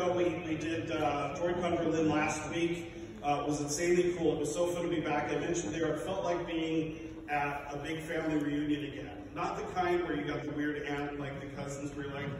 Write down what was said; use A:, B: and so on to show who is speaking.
A: ago, we did Droidcon London last week. It was insanely cool. It was so fun to be back. I mentioned there, it felt like being at a big family reunion again. Not the kind where you got the weird aunt, like the cousins where you're like,